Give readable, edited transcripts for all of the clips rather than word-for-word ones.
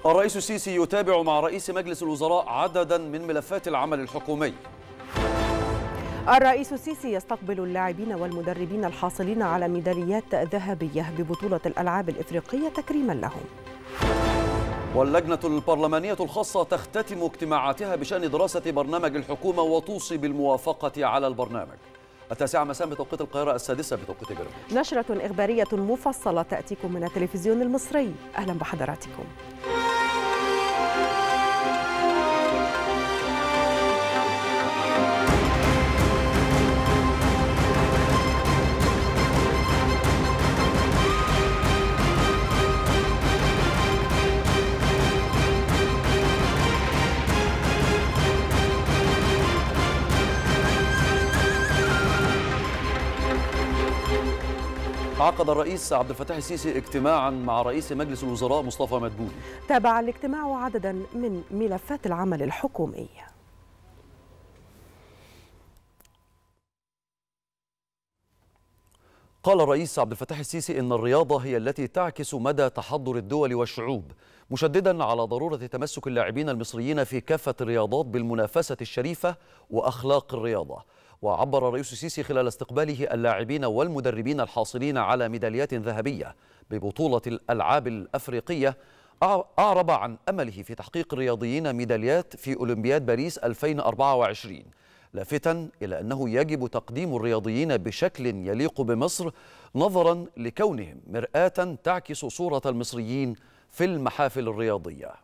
الرئيس السيسي يتابع مع رئيس مجلس الوزراء عددا من ملفات العمل الحكومي. الرئيس السيسي يستقبل اللاعبين والمدربين الحاصلين على ميداليات ذهبية ببطولة الألعاب الإفريقية تكريما لهم. واللجنة البرلمانية الخاصة تختتم اجتماعاتها بشأن دراسة برنامج الحكومة وتوصي بالموافقة على البرنامج. 9 مساء بتوقيت القاهرة، 6 بتوقيت جرينتش. نشرة إخبارية مفصلة تأتيكم من التلفزيون المصري. أهلا بحضراتكم. عقد الرئيس عبد الفتاح السيسي اجتماعا مع رئيس مجلس الوزراء مصطفى مدبولي. تابع الاجتماع عددا من ملفات العمل الحكومي. قال الرئيس عبد الفتاح السيسي إن الرياضة هي التي تعكس مدى تحضر الدول والشعوب، مشددا على ضرورة تمسك اللاعبين المصريين في كافة الرياضات بالمنافسة الشريفة وأخلاق الرياضة. وعبر الرئيس السيسي خلال استقباله اللاعبين والمدربين الحاصلين على ميداليات ذهبية ببطولة الألعاب الأفريقية، أعرب عن أمله في تحقيق الرياضيين ميداليات في أولمبياد باريس 2024، لافتا إلى أنه يجب تقديم الرياضيين بشكل يليق بمصر نظرا لكونهم مرآة تعكس صورة المصريين في المحافل الرياضية.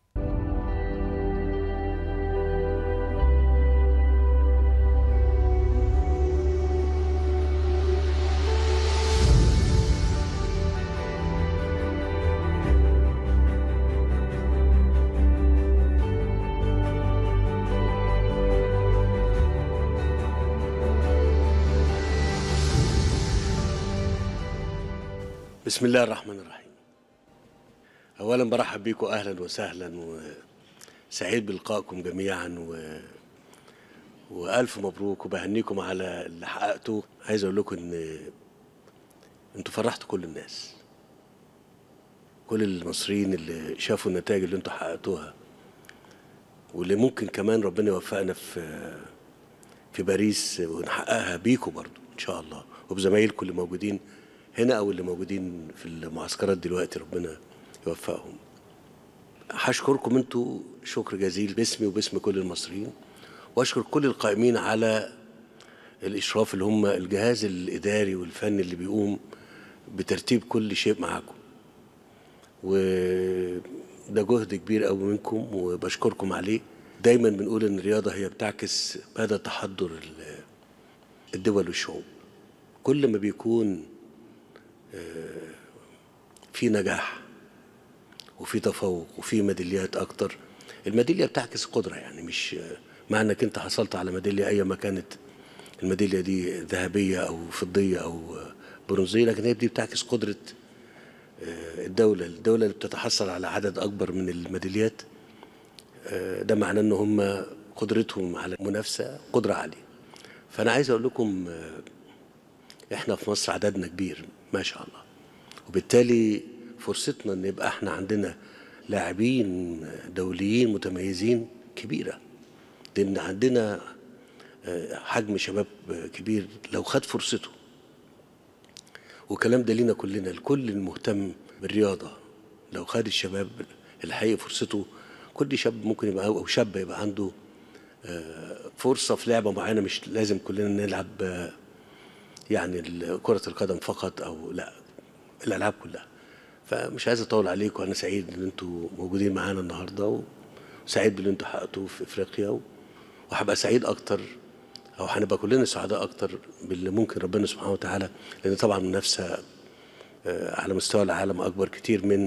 بسم الله الرحمن الرحيم. أولا برحب بيكم أهلا وسهلا وسعيد بلقائكم جميعا وألف مبروك وبهنيكم على اللي حققتوه. عايز أقول لكم إن أنتوا فرحتوا كل الناس، كل المصريين اللي شافوا النتائج اللي أنتوا حققتوها، واللي ممكن كمان ربنا يوفقنا في باريس ونحققها بيكم برضو إن شاء الله، وبزمايلكم اللي موجودين هنا أو اللي موجودين في المعسكرات دلوقتي ربنا يوفقهم. هشكركم انتوا شكر جزيل باسمي وباسم كل المصريين، واشكر كل القائمين على الإشراف اللي هم الجهاز الإداري والفني اللي بيقوم بترتيب كل شيء معاكم، وده جهد كبير قوي منكم وبشكركم عليه. دايما بنقول ان الرياضة هي بتعكس مدى تحضر الدول والشعوب. كل ما بيكون في نجاح وفي تفوق وفي ميداليات اكتر، الميداليه بتعكس قدره، يعني مش معنى انك انت حصلت على ميداليه اي ما كانت الميداليه دي ذهبيه او فضيه او برونزيه، لكن هي دي بتعكس قدره الدوله اللي بتتحصل على عدد اكبر من الميداليات. ده معناه ان هم قدرتهم على المنافسه قدره عاليه. فانا عايز اقول لكم احنا في مصر عددنا كبير ما شاء الله، وبالتالي فرصتنا ان يبقى احنا عندنا لاعبين دوليين متميزين كبيره، لان عندنا حجم شباب كبير لو خد فرصته. والكلام ده لينا كلنا، الكل المهتم بالرياضه لو خد الشباب الحقيقي فرصته. كل شاب ممكن يبقى او شاب يبقى عنده فرصه في لعبه معينه، مش لازم كلنا نلعب يعني كرة القدم فقط أو لا، الألعاب كلها. فمش عايز أطول عليكم، أنا سعيد إن أنتوا موجودين معانا النهاردة، وسعيد باللي أنتوا حققتوه في إفريقيا، وهبقى سعيد أكتر أو هنبقى كلنا سعداء أكتر باللي ممكن ربنا سبحانه وتعالى، لأن طبعا المنافسة على مستوى العالم أكبر كتير من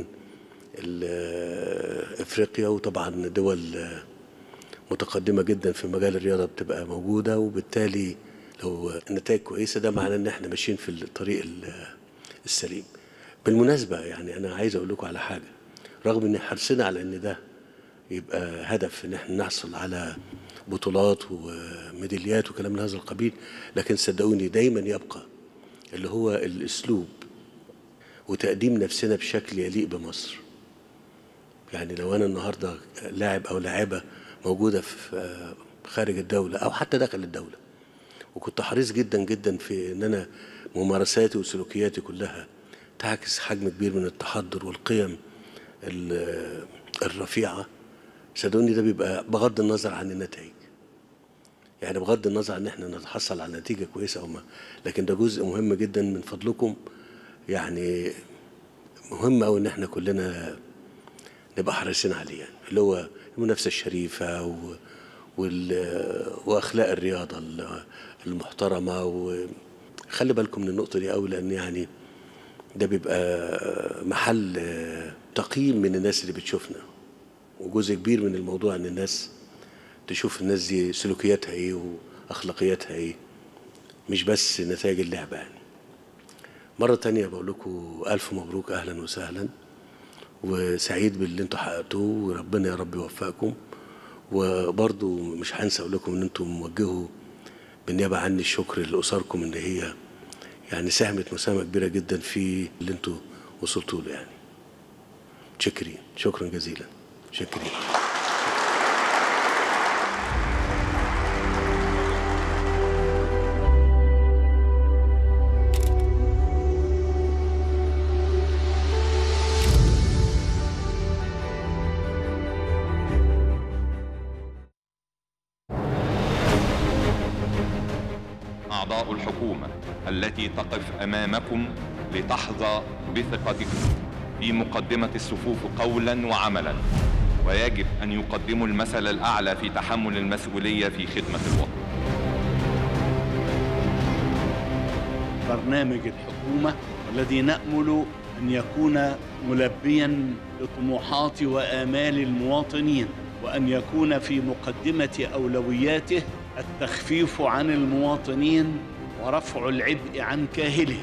إفريقيا، وطبعا دول متقدمة جدا في مجال الرياضة بتبقى موجودة، وبالتالي لو النتائج كويسة ده معناه ان احنا ماشيين في الطريق السليم. بالمناسبة يعني انا عايز اقول لكم على حاجة، رغم ان حرصنا على ان ده يبقى هدف ان احنا نحصل على بطولات وميداليات وكلام من هذا القبيل، لكن صدقوني دايما يبقى اللي هو الاسلوب وتقديم نفسنا بشكل يليق بمصر. يعني لو أنا النهاردة لاعب أو لاعبة موجودة في خارج الدولة أو حتى داخل الدولة، وكنت حريص جدا جدا في إن أنا ممارساتي وسلوكياتي كلها تعكس حجم كبير من التحضر والقيم الرفيعة، صدقوني ده بيبقى بغض النظر عن النتائج، يعني بغض النظر عن ان احنا نتحصل على نتيجة كويسة او ما، لكن ده جزء مهم جدا من فضلكم. يعني مهم قوي ان احنا كلنا نبقى حريصين عليه، يعني اللي هو المنافسة الشريفة واخلاق الرياضة المحترمة. وخلي بالكم من النقطة دي قوي، لان يعني ده بيبقى محل تقييم من الناس اللي بتشوفنا، وجزء كبير من الموضوع ان الناس تشوف الناس دي سلوكياتها ايه واخلاقياتها ايه، مش بس نتائج اللعبة. يعني مرة تانية بقول لكم ألف مبروك، أهلا وسهلا، وسعيد باللي انتوا حققتوه، وربنا يا رب يوفقكم. وبرضو مش هنسى أقول لكم ان انتوا موجهوا بالنيابة عني الشكر لأسركم، ان هي يعني ساهمت مساهمة كبيرة جدا في اللي انتوا وصلتوا له. يعني متشكرين، شكرا جزيلا، شكرين. أعضاء الحكومة التي تقف أمامكم لتحظى بثقتكم في مقدمة الصفوف قولا وعملا، ويجب أن يقدموا المثل الأعلى في تحمل المسؤولية في خدمة الوطن. برنامج الحكومة الذي نأمل أن يكون ملبيا لطموحات وآمال المواطنين، وأن يكون في مقدمة أولوياته التخفيف عن المواطنين ورفع العبء عن كاهلهم.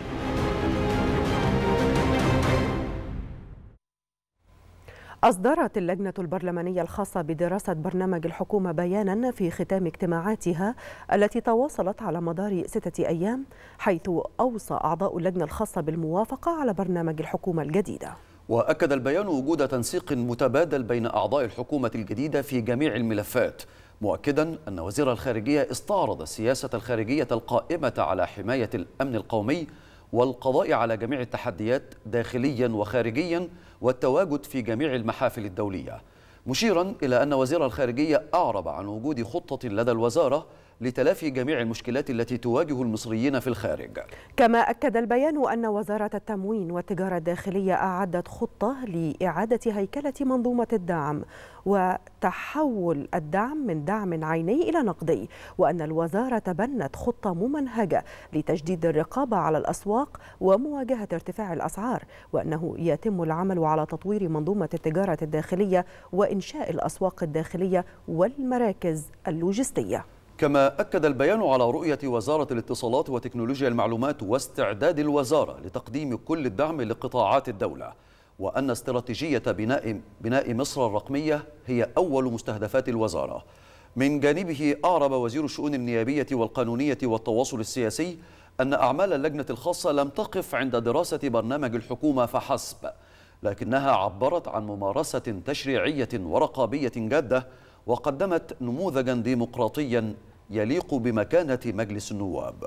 أصدرت اللجنة البرلمانية الخاصة بدراسة برنامج الحكومة بيانا في ختام اجتماعاتها التي تواصلت على مدار 6 أيام، حيث أوصى أعضاء اللجنة الخاصة بالموافقة على برنامج الحكومة الجديدة. وأكد البيان وجود تنسيق متبادل بين أعضاء الحكومة الجديدة في جميع الملفات، مؤكدا أن وزير الخارجية استعرض السياسة الخارجية القائمة على حماية الأمن القومي والقضاء على جميع التحديات داخليا وخارجيا والتواجد في جميع المحافل الدولية، مشيرا إلى أن وزير الخارجية أعرب عن وجود خطة لدى الوزارة لتلافي جميع المشكلات التي تواجه المصريين في الخارج. كما أكد البيان أن وزارة التموين والتجارة الداخلية أعدت خطة لإعادة هيكلة منظومة الدعم وتحول الدعم من دعم عيني إلى نقدي، وأن الوزارة بنت خطة ممنهجة لتجديد الرقابة على الأسواق ومواجهة ارتفاع الأسعار، وأنه يتم العمل على تطوير منظومة التجارة الداخلية وإنشاء الأسواق الداخلية والمراكز اللوجستية. كما أكد البيان على رؤية وزارة الاتصالات وتكنولوجيا المعلومات واستعداد الوزارة لتقديم كل الدعم لقطاعات الدولة، وأن استراتيجية بناء مصر الرقمية هي أول مستهدفات الوزارة. من جانبه أعرب وزير الشؤون النيابية والقانونية والتواصل السياسي أن أعمال اللجنة الخاصة لم تقف عند دراسة برنامج الحكومة فحسب، لكنها عبرت عن ممارسة تشريعية ورقابية جادة، وقدمت نموذجا ديمقراطيا يليق بمكانة مجلس النواب.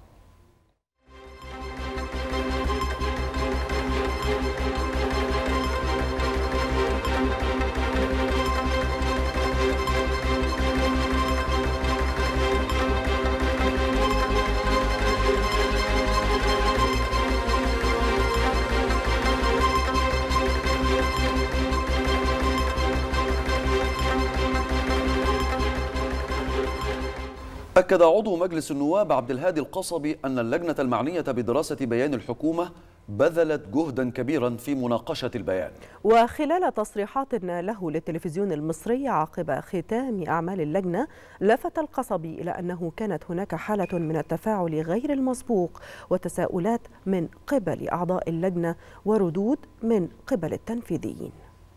أكد عضو مجلس النواب عبد الهادي القصبي أن اللجنة المعنية بدراسة بيان الحكومة بذلت جهدا كبيرا في مناقشة البيان. وخلال تصريحات له للتلفزيون المصري عقب ختام أعمال اللجنة، لفت القصبي إلى أنه كانت هناك حالة من التفاعل غير المسبوق وتساؤلات من قبل أعضاء اللجنة وردود من قبل التنفيذيين.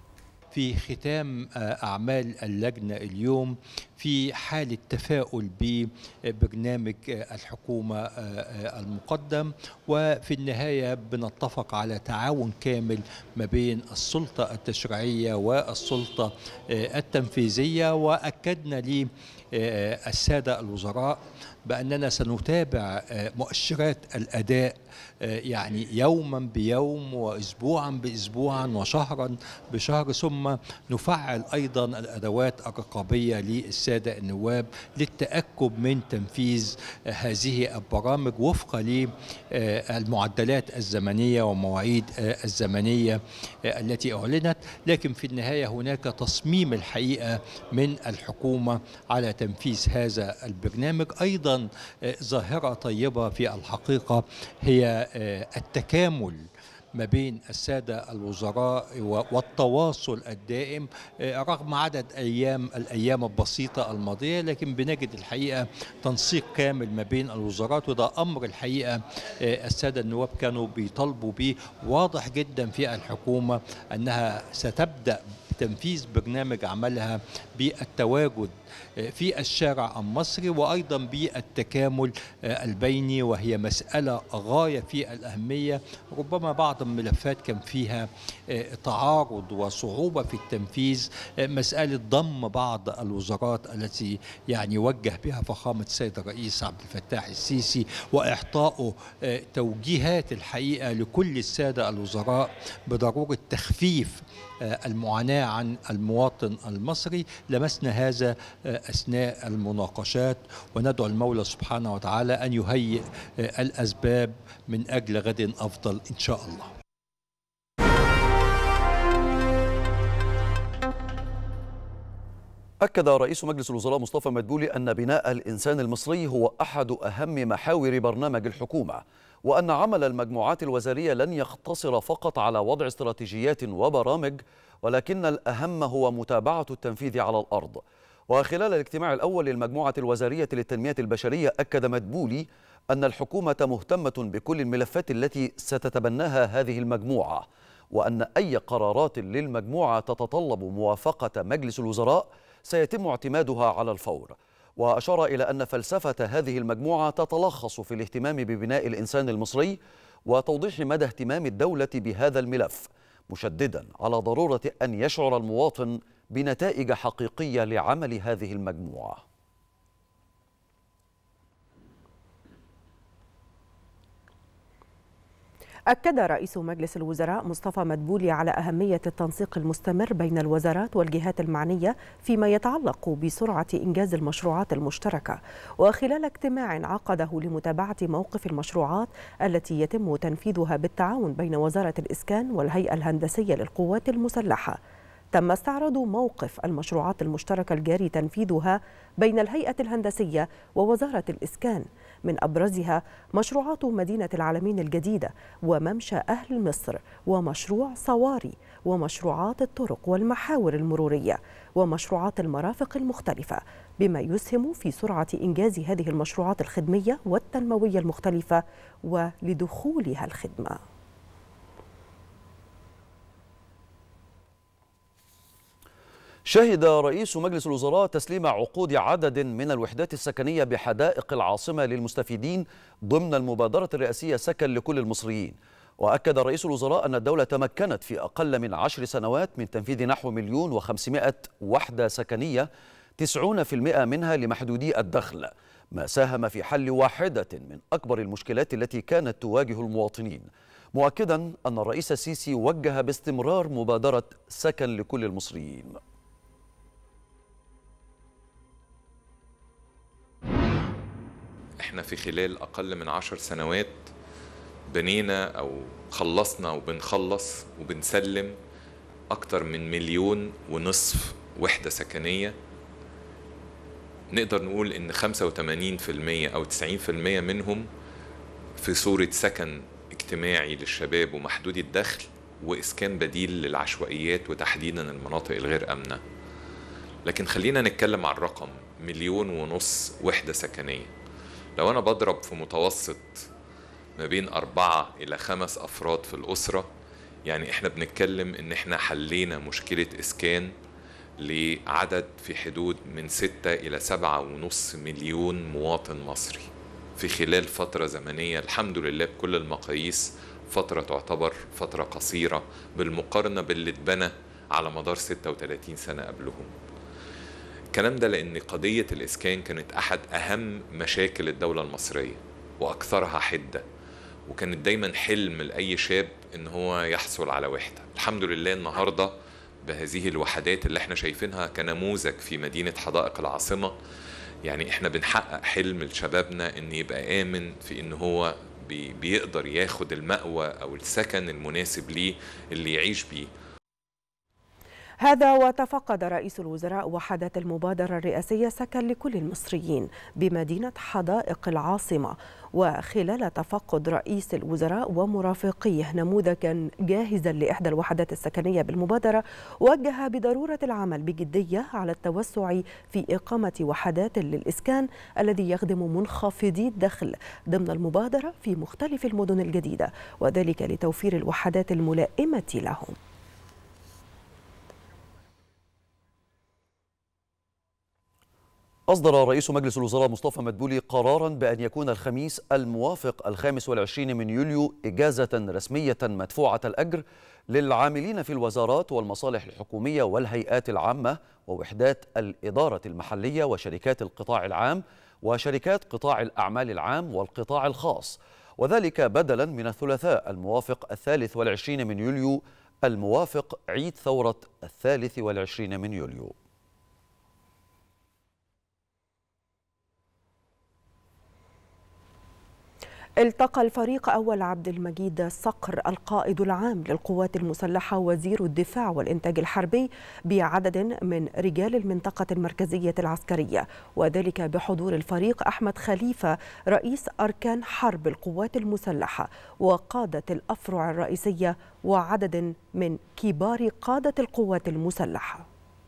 في ختام أعمال اللجنة اليوم في حالة تفاؤل ببرنامج الحكومة المقدم، وفي النهاية بنتفق على تعاون كامل ما بين السلطة التشريعية والسلطة التنفيذية. وأكدنا للسادة الوزراء بأننا سنتابع مؤشرات الأداء يعني يوما بيوم وأسبوعا بأسبوعا وشهرا بشهر، ثم نفعل أيضا الأدوات الرقابية للسادة النواب للتأكد من تنفيذ هذه البرامج وفق للمعدلات الزمنية ومواعيد الزمنية التي أعلنت. لكن في النهاية هناك تصميم الحقيقة من الحكومة على تنفيذ هذا البرنامج. أيضا ظاهرة طيبة في الحقيقة هي التكامل ما بين السادة الوزراء والتواصل الدائم رغم عدد الأيام البسيطة الماضية، لكن بنجد الحقيقة تنسيق كامل ما بين الوزارات، وده أمر الحقيقة السادة النواب كانوا بيطالبوا به. واضح جدا في الحكومة أنها ستبدأ تنفيذ برنامج عملها بالتواجد في الشارع المصري وأيضا بالتكامل البيني، وهي مسألة غاية في الأهمية. ربما بعض الملفات كان فيها تعارض وصعوبة في التنفيذ، مسألة ضم بعض الوزارات التي يعني وجه بها فخامة السيد الرئيس عبد الفتاح السيسي وإعطائه توجيهات الحقيقة لكل السادة الوزراء بضرورة تخفيف المعاناة عن المواطن المصري. لمسنا هذا أثناء المناقشات، وندعو المولى سبحانه وتعالى أن يهيئ الأسباب من أجل غد أفضل إن شاء الله. أكد رئيس مجلس الوزراء مصطفى مدبولي أن بناء الإنسان المصري هو أحد أهم محاور برنامج الحكومة، وأن عمل المجموعات الوزارية لن يقتصر فقط على وضع استراتيجيات وبرامج، ولكن الأهم هو متابعة التنفيذ على الأرض. وخلال الاجتماع الأول للمجموعة الوزارية للتنمية البشرية أكد مدبولي أن الحكومة مهتمة بكل الملفات التي ستتبناها هذه المجموعة، وأن أي قرارات للمجموعة تتطلب موافقة مجلس الوزراء سيتم اعتمادها على الفور. وأشار إلى أن فلسفة هذه المجموعة تتلخص في الاهتمام ببناء الإنسان المصري وتوضيح مدى اهتمام الدولة بهذا الملف، مشددا على ضرورة أن يشعر المواطن بنتائج حقيقية لعمل هذه المجموعة. أكد رئيس مجلس الوزراء مصطفى مدبولي على أهمية التنسيق المستمر بين الوزارات والجهات المعنية فيما يتعلق بسرعة إنجاز المشروعات المشتركة. وخلال اجتماع عقده لمتابعة موقف المشروعات التي يتم تنفيذها بالتعاون بين وزارة الإسكان والهيئة الهندسية للقوات المسلحة، تم استعراض موقف المشروعات المشتركة الجاري تنفيذها بين الهيئة الهندسية ووزارة الإسكان، من أبرزها مشروعات مدينة العالمين الجديدة وممشى أهل مصر ومشروع صواري ومشروعات الطرق والمحاور المرورية ومشروعات المرافق المختلفة، بما يسهم في سرعة إنجاز هذه المشروعات الخدمية والتنموية المختلفة ولدخولها الخدمة. شهد رئيس مجلس الوزراء تسليم عقود عدد من الوحدات السكنية بحدائق العاصمة للمستفيدين ضمن المبادرة الرئاسية سكن لكل المصريين. وأكد رئيس الوزراء أن الدولة تمكنت في أقل من 10 سنوات من تنفيذ نحو 1,500,000 وحدة سكنية، 90% منها لمحدودي الدخل، ما ساهم في حل واحدة من أكبر المشكلات التي كانت تواجه المواطنين، مؤكدا أن الرئيس السيسي وجه باستمرار مبادرة سكن لكل المصريين. احنا في خلال أقل من 10 سنوات بنينا أو خلصنا وبنخلص وبنسلم أكتر من 1.5 مليون وحدة سكنية. نقدر نقول إن 85% أو 90% منهم في صورة سكن اجتماعي للشباب ومحدودي الدخل وإسكان بديل للعشوائيات وتحديدا المناطق الغير آمنة. لكن خلينا نتكلم عن الرقم 1.5 مليون وحدة سكنية. لو أنا بضرب في متوسط ما بين 4 إلى 5 أفراد في الأسرة، يعني احنا بنتكلم ان احنا حلينا مشكلة اسكان لعدد في حدود من 6 إلى 7.5 مليون مواطن مصري في خلال فترة زمنية الحمد لله بكل المقاييس فترة تعتبر فترة قصيرة بالمقارنة باللي اتبنى على مدار 36 سنة قبلهم. الكلام ده لأن قضية الإسكان كانت أحد أهم مشاكل الدولة المصرية وأكثرها حدة، وكانت دايما حلم لأي شاب إن هو يحصل على وحدة. الحمد لله النهاردة بهذه الوحدات اللي احنا شايفينها كنموذج في مدينة حدائق العاصمة، يعني احنا بنحقق حلم لشبابنا إن يبقى آمن في إن هو بيقدر ياخد المأوى أو السكن المناسب ليه اللي يعيش بيه. هذا وتفقد رئيس الوزراء وحدات المبادرة الرئاسية سكن لكل المصريين بمدينة حدائق العاصمة. وخلال تفقد رئيس الوزراء ومرافقيه نموذجا جاهزا لإحدى الوحدات السكنية بالمبادرة، وجه بضرورة العمل بجدية على التوسع في إقامة وحدات للإسكان الذي يخدم منخفضي الدخل ضمن المبادرة في مختلف المدن الجديدة، وذلك لتوفير الوحدات الملائمة لهم. أصدر رئيس مجلس الوزراء مصطفى مدبولي قراراً بأن يكون الخميس الموافق 25 من يوليو إجازة رسمية مدفوعة الأجر للعاملين في الوزارات والمصالح الحكومية والهيئات العامة ووحدات الإدارة المحلية وشركات القطاع العام وشركات قطاع الأعمال العام والقطاع الخاص، وذلك بدلاً من الثلاثاء الموافق 23 من يوليو الموافق عيد ثورة 23 من يوليو. التقى الفريق أول عبد المجيد صقر القائد العام للقوات المسلحة وزير الدفاع والإنتاج الحربي بعدد من رجال المنطقة المركزية العسكرية، وذلك بحضور الفريق أحمد خليفة رئيس أركان حرب القوات المسلحة وقادة الأفرع الرئيسية وعدد من كبار قادة القوات المسلحة.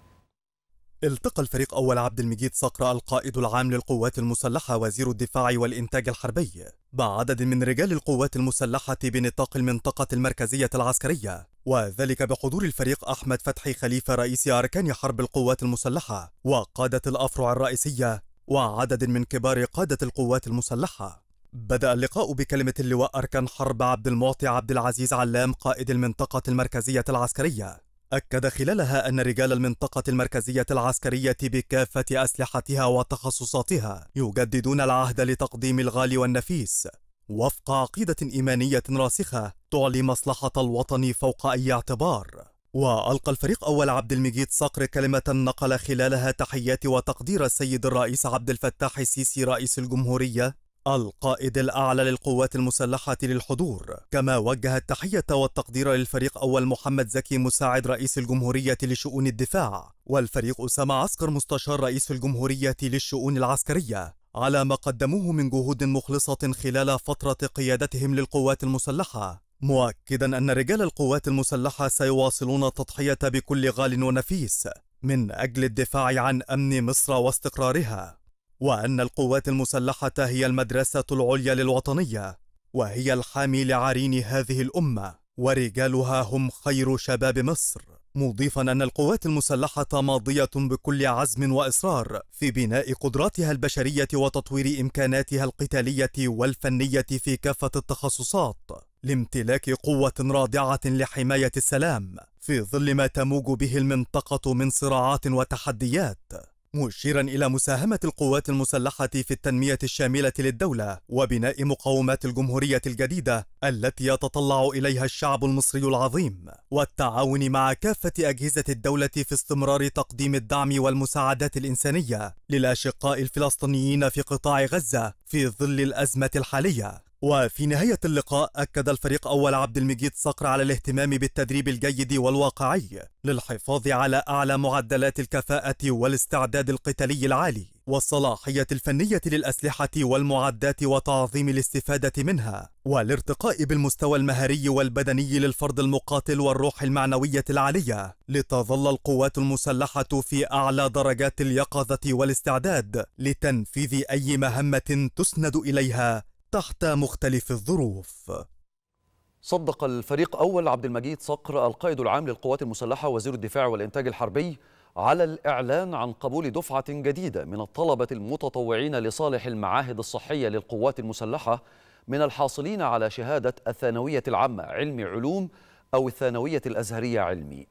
التقى الفريق أول عبد المجيد صقر القائد العام للقوات المسلحة وزير الدفاع والإنتاج الحربي بعدد من رجال القوات المسلحة بنطاق المنطقة المركزية العسكرية، وذلك بحضور الفريق أحمد فتحي خليفة رئيس أركان حرب القوات المسلحة وقادة الأفرع الرئيسية وعدد من كبار قادة القوات المسلحة. بدأ اللقاء بكلمة اللواء أركان حرب عبد المعطي عبد العزيز علام قائد المنطقة المركزية العسكرية، أكد خلالها أن رجال المنطقة المركزية العسكرية بكافة أسلحتها وتخصصاتها يجددون العهد لتقديم الغالي والنفيس وفق عقيدة إيمانية راسخة تعلي مصلحة الوطن فوق أي اعتبار. وألقى الفريق أول عبد المجيد صقر كلمة نقل خلالها تحيات وتقدير السيد الرئيس عبد الفتاح السيسي رئيس الجمهورية القائد الأعلى للقوات المسلحة للحضور، كما وجه التحية والتقدير للفريق أول محمد زكي مساعد رئيس الجمهورية لشؤون الدفاع والفريق أسامة عسكر مستشار رئيس الجمهورية للشؤون العسكرية على ما قدموه من جهود مخلصة خلال فترة قيادتهم للقوات المسلحة، مؤكدا أن رجال القوات المسلحة سيواصلون التضحية بكل غال ونفيس من أجل الدفاع عن أمن مصر واستقرارها، وأن القوات المسلحة هي المدرسة العليا للوطنية وهي الحامي لعرين هذه الأمة ورجالها هم خير شباب مصر، مضيفا أن القوات المسلحة ماضية بكل عزم وإصرار في بناء قدراتها البشرية وتطوير إمكاناتها القتالية والفنية في كافة التخصصات لامتلاك قوة رادعة لحماية السلام في ظل ما تموج به المنطقة من صراعات وتحديات، مشيرا إلى مساهمة القوات المسلحة في التنمية الشاملة للدولة وبناء مقومات الجمهورية الجديدة التي يتطلع إليها الشعب المصري العظيم، والتعاون مع كافة أجهزة الدولة في استمرار تقديم الدعم والمساعدات الإنسانية للأشقاء الفلسطينيين في قطاع غزة في ظل الأزمة الحالية. وفي نهاية اللقاء أكد الفريق أول عبد المجيد صقر على الاهتمام بالتدريب الجيد والواقعي للحفاظ على أعلى معدلات الكفاءة والاستعداد القتالي العالي والصلاحية الفنية للأسلحة والمعدات وتعظيم الاستفادة منها والارتقاء بالمستوى المهاري والبدني للفرد المقاتل والروح المعنوية العالية لتظل القوات المسلحة في أعلى درجات اليقظة والاستعداد لتنفيذ أي مهمة تسند إليها تحت مختلف الظروف. صدق الفريق أول عبد المجيد صقر القائد العام للقوات المسلحة وزير الدفاع والإنتاج الحربي على الإعلان عن قبول دفعة جديدة من الطلبة المتطوعين لصالح المعاهد الصحية للقوات المسلحة من الحاصلين على شهادة الثانوية العامة علمي علوم أو الثانوية الأزهرية علمي.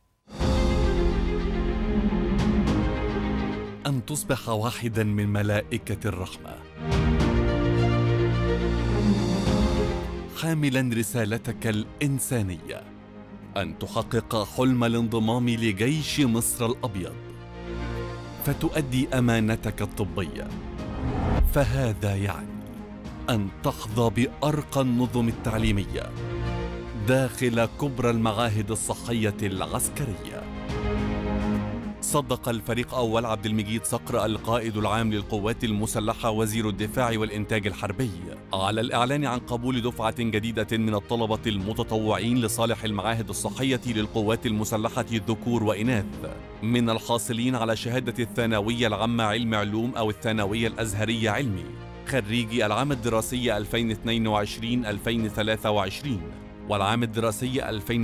أن تصبح واحدا من ملائكة الرحمة، حاملا رسالتك الإنسانية، أن تحقق حلم الانضمام لجيش مصر الأبيض، فتؤدي أمانتك الطبية، فهذا يعني أن تحظى بأرقى النظم التعليمية داخل كبرى المعاهد الصحية العسكرية. صدق الفريق أول عبد المجيد صقر القائد العام للقوات المسلحة وزير الدفاع والإنتاج الحربي على الإعلان عن قبول دفعة جديدة من الطلبة المتطوعين لصالح المعاهد الصحية للقوات المسلحة ذكور وإناث من الحاصلين على شهادة الثانوية العامة علم علوم أو الثانوية الأزهرية علمي خريجي العام الدراسي 2022-2023 والعام الدراسي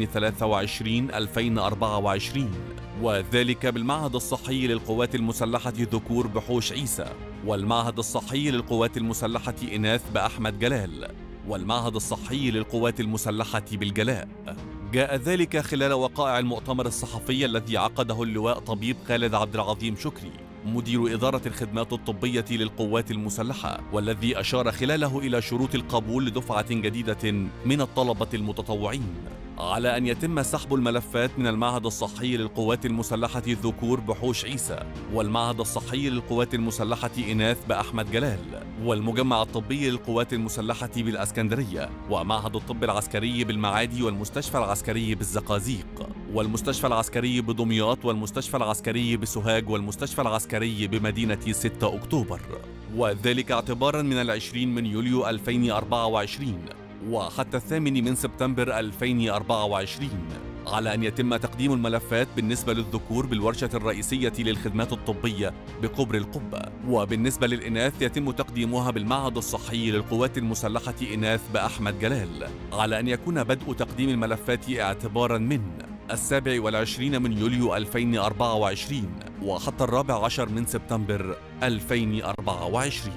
2023-2024، وذلك بالمعهد الصحي للقوات المسلحة ذكور بحوش عيسى، والمعهد الصحي للقوات المسلحة إناث بأحمد جلال، والمعهد الصحي للقوات المسلحة بالجلاء. جاء ذلك خلال وقائع المؤتمر الصحفي الذي عقده اللواء طبيب خالد عبد العظيم شكري مدير إدارة الخدمات الطبية للقوات المسلحة، والذي أشار خلاله إلى شروط القبول لدفعة جديدة من الطلبة المتطوعين على أن يتم سحب الملفات من المعهد الصحي للقوات المسلحة ذكور بحوش عيسى، والمعهد الصحي للقوات المسلحة إناث بأحمد جلال، والمجمع الطبي للقوات المسلحة بالإسكندرية، ومعهد الطب العسكري بالمعادي، والمستشفى العسكري بالزقازيق، والمستشفى العسكري بدمياط، والمستشفى العسكري بسوهاج، والمستشفى العسكري بمدينة 6 أكتوبر، وذلك اعتبارا من 20 يوليو 2024 وحتى 8 سبتمبر 2024 على أن يتم تقديم الملفات بالنسبة للذكور بالورشة الرئيسية للخدمات الطبية بكبر القبة، وبالنسبة للإناث يتم تقديمها بالمعهد الصحي للقوات المسلحة إناث بأحمد جلال على أن يكون بدء تقديم الملفات اعتبارا من 27 يوليو 2024 وحتى 14 سبتمبر 2024.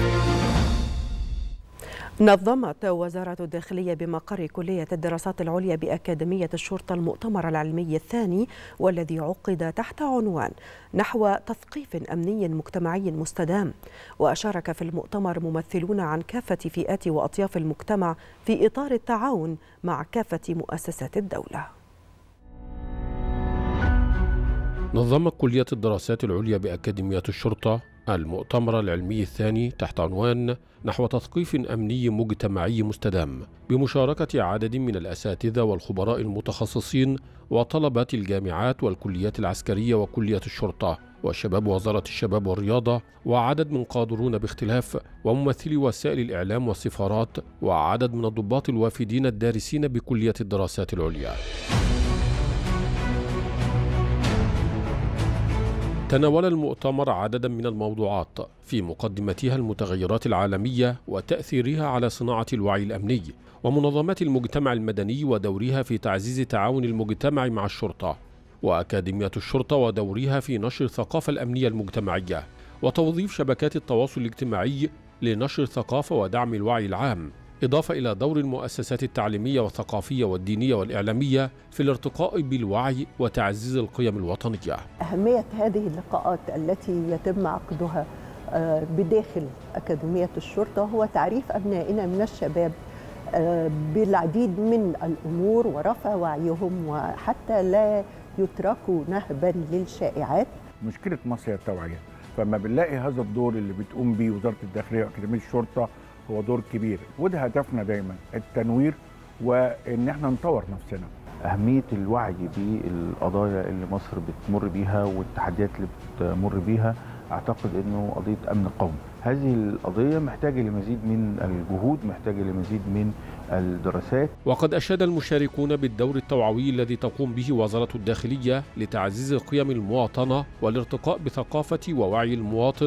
نظمت وزارة الداخلية بمقر كلية الدراسات العليا بأكاديمية الشرطة المؤتمر العلمي الثاني، والذي عقد تحت عنوان نحو تثقيف أمني مجتمعي مستدام. وشارك في المؤتمر ممثلون عن كافة فئات وأطياف المجتمع في إطار التعاون مع كافة مؤسسات الدولة. نظمت كلية الدراسات العليا بأكاديمية الشرطة المؤتمر العلمي الثاني تحت عنوان نحو تثقيف أمني مجتمعي مستدام بمشاركة عدد من الأساتذة والخبراء المتخصصين وطلبة الجامعات والكليات العسكرية وكلية الشرطة وشباب وزارة الشباب والرياضة وعدد من قادرون باختلاف وممثلي وسائل الإعلام والسفارات وعدد من الضباط الوافدين الدارسين بكلية الدراسات العليا. تناول المؤتمر عددا من الموضوعات في مقدمتها المتغيرات العالمية وتأثيرها على صناعة الوعي الأمني، ومنظمات المجتمع المدني ودورها في تعزيز تعاون المجتمع مع الشرطة، وأكاديمية الشرطة ودورها في نشر الثقافة الأمنية المجتمعية، وتوظيف شبكات التواصل الاجتماعي لنشر الثقافة ودعم الوعي العام، إضافة إلى دور المؤسسات التعليمية والثقافية والدينية والإعلامية في الارتقاء بالوعي وتعزيز القيم الوطنية. أهمية هذه اللقاءات التي يتم عقدها بداخل أكاديمية الشرطة هو تعريف أبنائنا من الشباب بالعديد من الأمور ورفع وعيهم وحتى لا يتركوا نهبا للشائعات. مشكلة مصر هي التوعية، فما بنلاقي هذا الدور اللي بتقوم به وزارة الداخلية وأكاديمية الشرطة هو دور كبير، وده هدفنا دايما التنوير وان احنا نطور نفسنا. أهمية الوعي بالقضايا اللي مصر بتمر بيها والتحديات اللي بتمر بيها، أعتقد أنه قضية أمن قومي. هذه القضية محتاجة لمزيد من الجهود، محتاجة لمزيد من الدراسات. وقد أشاد المشاركون بالدور التوعوي الذي تقوم به وزارة الداخلية لتعزيز قيم المواطنة والارتقاء بثقافة ووعي المواطن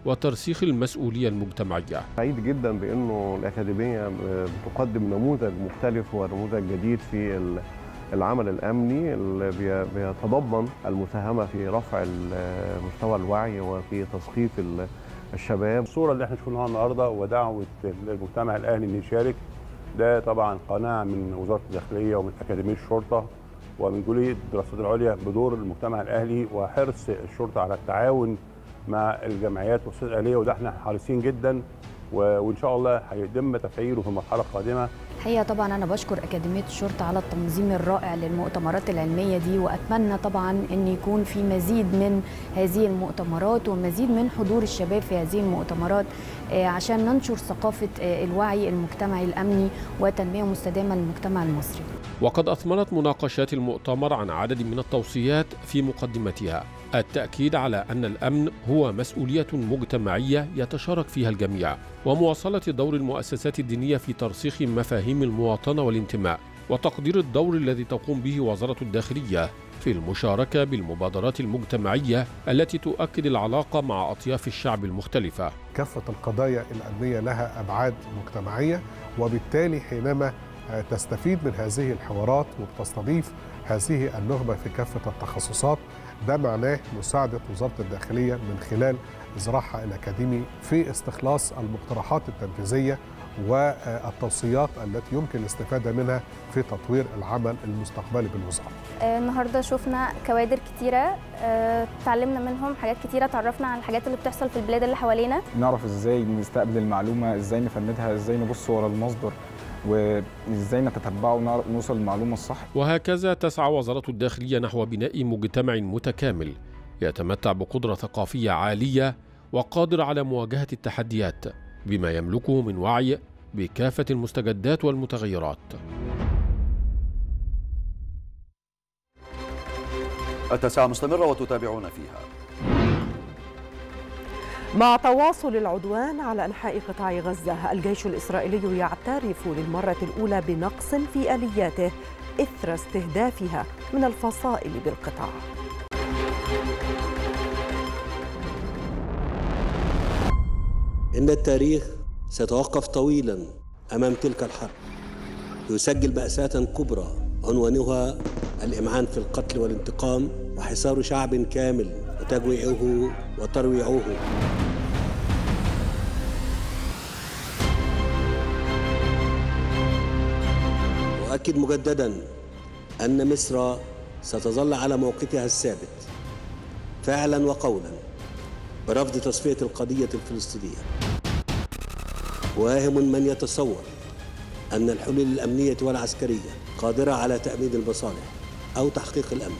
وترسيخ المسؤولية المجتمعية. سعيد جدا بأنه الأكاديمية بتقدم نموذج مختلف ونموذج جديد في العمل الأمني اللي بيتضمن المساهمة في رفع مستوى الوعي وفي تثقيف الشباب. الصورة اللي احنا شفناها النهارده ودعوة المجتمع الأهلي إنه يشارك، ده طبعا قناعة من وزارة الداخلية ومن أكاديمية الشرطة ومن كلية الدراسات العليا بدور المجتمع الأهلي وحرص الشرطة على التعاون مع الجمعيات والسلطات الأهلية، وده احنا حريصين جدا وإن شاء الله هيتم تفعيله في المرحلة القادمة. الحقيقة طبعا أنا بشكر أكاديمية الشرطة على التنظيم الرائع للمؤتمرات العلمية دي، وأتمنى طبعا أن يكون في مزيد من هذه المؤتمرات ومزيد من حضور الشباب في هذه المؤتمرات عشان ننشر ثقافة الوعي المجتمعي الأمني وتنمية مستدامة للمجتمع المصري. وقد أثمرت مناقشات المؤتمر عن عدد من التوصيات في مقدمتها التأكيد على أن الأمن هو مسؤولية مجتمعية يتشارك فيها الجميع، ومواصلة دور المؤسسات الدينية في ترسيخ مفاهيم المواطنة والانتماء، وتقدير الدور الذي تقوم به وزارة الداخلية في المشاركة بالمبادرات المجتمعية التي تؤكد العلاقة مع أطياف الشعب المختلفة. كافة القضايا الأمنية لها أبعاد مجتمعية، وبالتالي حينما تستفيد من هذه الحوارات وتستضيف هذه النخبة في كافة التخصصات، ده معناه مساعدة وزارة الداخلية من خلال إزراعها الأكاديمي في استخلاص المقترحات التنفيذية والتوصيات التي يمكن الاستفادة منها في تطوير العمل المستقبلي بالوزارة. النهاردة شفنا كوادر كتيرة، تعلمنا منهم حاجات كتيرة، تعرفنا على الحاجات اللي بتحصل في البلاد اللي حوالينا، نعرف ازاي نستقبل المعلومة، ازاي نفندها، ازاي نبص ورا المصدر، وازاي نتتبعه ونوصل للمعلومة الصح. وهكذا تسعى وزارة الداخلية نحو بناء مجتمع متكامل يتمتع بقدرة ثقافية عالية وقادر على مواجهة التحديات بما يملكه من وعي بكافة المستجدات والمتغيرات. التاسعة مستمرة وتتابعون فيها. مع تواصل العدوان على أنحاء قطاع غزة، الجيش الإسرائيلي يعترف للمرة الأولى بنقص في آلياته إثر استهدافها من الفصائل بالقطاع. إن التاريخ سيتوقف طويلا أمام تلك الحرب، يسجل مأساة كبرى عنوانها الإمعان في القتل والانتقام وحصار شعب كامل وتجويعه وترويعه. وأكد مجددا أن مصر ستظل على موقفها الثابت فعلا وقولا برفض تصفية القضية الفلسطينية. واهم من يتصور أن الحلول الأمنية والعسكرية قادرة على تأمين المصالح أو تحقيق الأمن.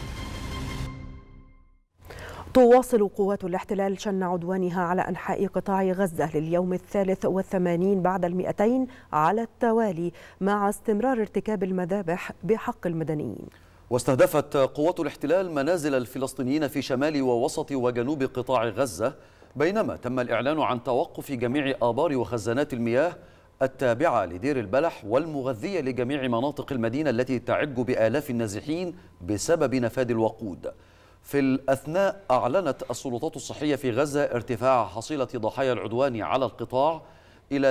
تواصل قوات الاحتلال شن عدوانها على أنحاء قطاع غزة لليوم 83 بعد 200 على التوالي، مع استمرار ارتكاب المذابح بحق المدنيين. واستهدفت قوات الاحتلال منازل الفلسطينيين في شمال ووسط وجنوب قطاع غزة، بينما تم الإعلان عن توقف جميع آبار وخزانات المياه التابعة لدير البلح والمغذية لجميع مناطق المدينة التي تعج بآلاف النازحين بسبب نفاذ الوقود. في الأثناء أعلنت السلطات الصحية في غزة ارتفاع حصيلة ضحايا العدوان على القطاع إلى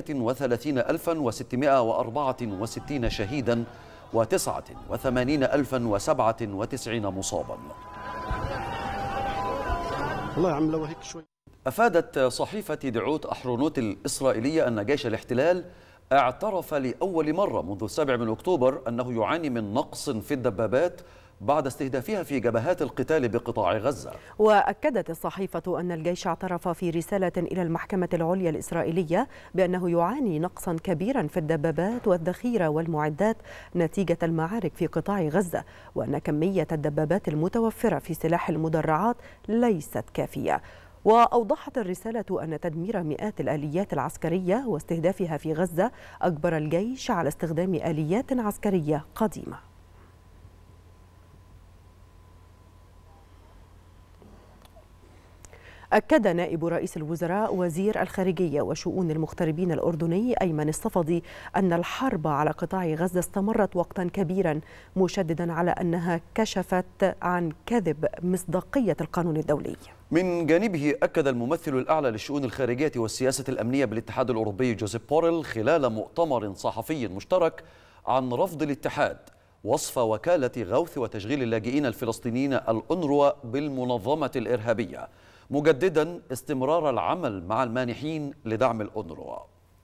38,664 شهيدا و89,097 مصابا. والله عم هيك شوي. أفادت صحيفة دعوت أحرونوت الإسرائيلية أن جيش الاحتلال اعترف لأول مرة منذ 7 أكتوبر أنه يعاني من نقص في الدبابات بعد استهدافها في جبهات القتال بقطاع غزة. وأكدت الصحيفة أن الجيش اعترف في رسالة إلى المحكمة العليا الإسرائيلية بأنه يعاني نقصا كبيرا في الدبابات والذخيرة والمعدات نتيجة المعارك في قطاع غزة، وأن كمية الدبابات المتوفرة في سلاح المدرعات ليست كافية. وأوضحت الرسالة أن تدمير مئات الآليات العسكرية واستهدافها في غزة أجبر الجيش على استخدام آليات عسكرية قديمة. أكد نائب رئيس الوزراء وزير الخارجية وشؤون المغتربين الأردني أيمن الصفدي أن الحرب على قطاع غزة استمرت وقتا كبيرا، مشددا على أنها كشفت عن كذب مصداقية القانون الدولي. من جانبه أكد الممثل الأعلى للشؤون الخارجية والسياسة الأمنية بالاتحاد الأوروبي جوزيف بوريل خلال مؤتمر صحفي مشترك عن رفض الاتحاد وصف وكالة غوث وتشغيل اللاجئين الفلسطينيين الأونروا بالمنظمة الإرهابية، مجددا استمرار العمل مع المانحين لدعم الأونروا.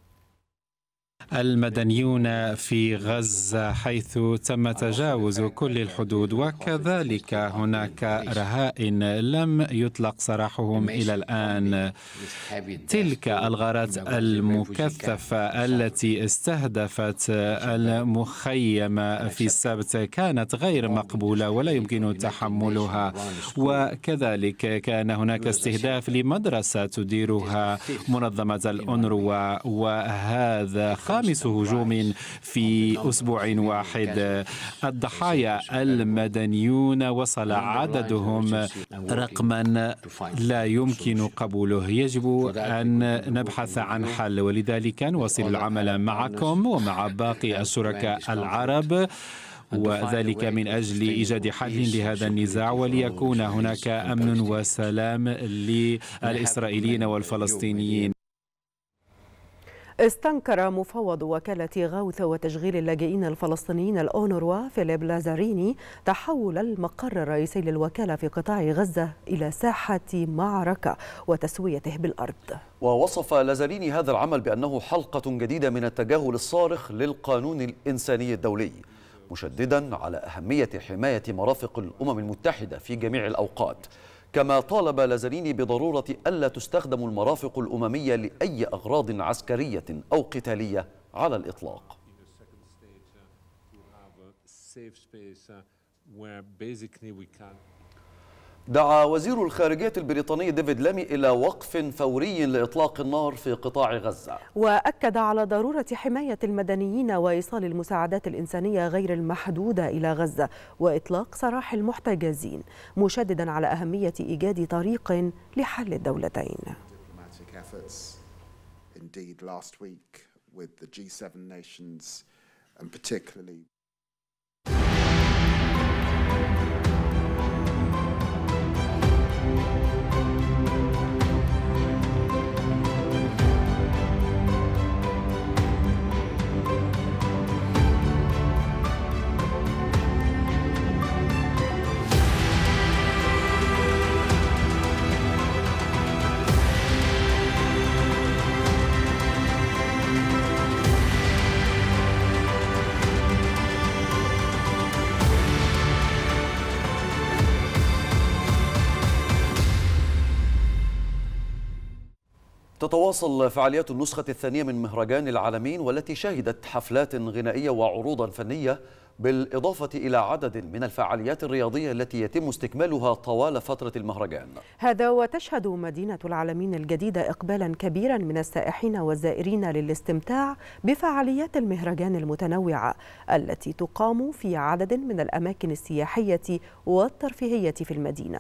المدنيون في غزة حيث تم تجاوز كل الحدود، وكذلك هناك رهائن لم يطلق سراحهم إلى الآن. تلك الغارات المكثفة التي استهدفت المخيم في السبت كانت غير مقبولة ولا يمكن تحملها، وكذلك كان هناك استهداف لمدرسة تديرها منظمة الأونروا، وهذا خامس هجوم في أسبوع واحد. الضحايا المدنيون وصل عددهم رقما لا يمكن قبوله. يجب أن نبحث عن حل، ولذلك نواصل العمل معكم ومع باقي الشركاء العرب، وذلك من أجل إيجاد حل لهذا النزاع وليكون هناك أمن وسلام للإسرائيليين والفلسطينيين. استنكر مفوض وكالة غوث وتشغيل اللاجئين الفلسطينيين الأونروا فيليب لازاريني تحول المقر الرئيسي للوكالة في قطاع غزة إلى ساحة معركة وتسويته بالأرض. ووصف لازاريني هذا العمل بأنه حلقة جديدة من التجاهل الصارخ للقانون الإنساني الدولي، مشددا على أهمية حماية مرافق الأمم المتحدة في جميع الأوقات. كما طالب لازاريني بضرورة ألا تستخدم المرافق الأممية لأي أغراض عسكرية أو قتالية على الإطلاق. دعا وزير الخارجية البريطاني ديفيد لامي إلى وقف فوري لإطلاق النار في قطاع غزة، وأكد على ضرورة حماية المدنيين وإيصال المساعدات الإنسانية غير المحدودة إلى غزة وإطلاق سراح المحتجزين، مشددا على أهمية إيجاد طريق لحل الدولتين. تتواصل فعاليات النسخة الثانية من مهرجان العالمين، والتي شهدت حفلات غنائية وعروضا فنية، بالإضافة إلى عدد من الفعاليات الرياضية التي يتم استكمالها طوال فترة المهرجان. هذا وتشهد مدينة العالمين الجديدة إقبالا كبيرا من السائحين والزائرين للاستمتاع بفعاليات المهرجان المتنوعة التي تقام في عدد من الأماكن السياحية والترفيهية في المدينة.